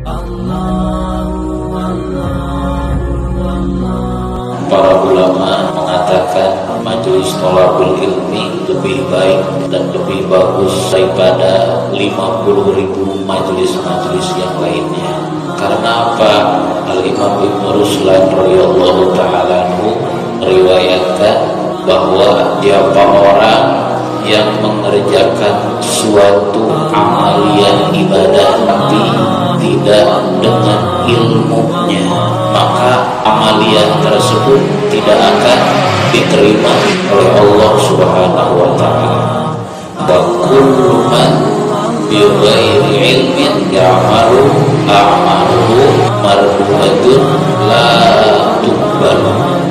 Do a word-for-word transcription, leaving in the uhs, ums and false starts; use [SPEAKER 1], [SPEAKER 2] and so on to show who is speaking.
[SPEAKER 1] Para ulama mengatakan majelis thalabul ilmi lebih baik dan lebih bagus daripada lima puluh ribu majelis-majelis yang lainnya. Karena apa? Al-Imam Ibnu Ruslan radhiyallahu ta'ala anhu meriwayatkan bahwa siapa orang yang mengerjakan suatu amalan ibadah tapi tidak dengan ilmunya, maka amalian tersebut tidak akan diterima oleh Allah Subhanahu wa taala. Wa kullu man bi ghairi ilmin ya'malu a'maluhu mardudatun la tuqbalu.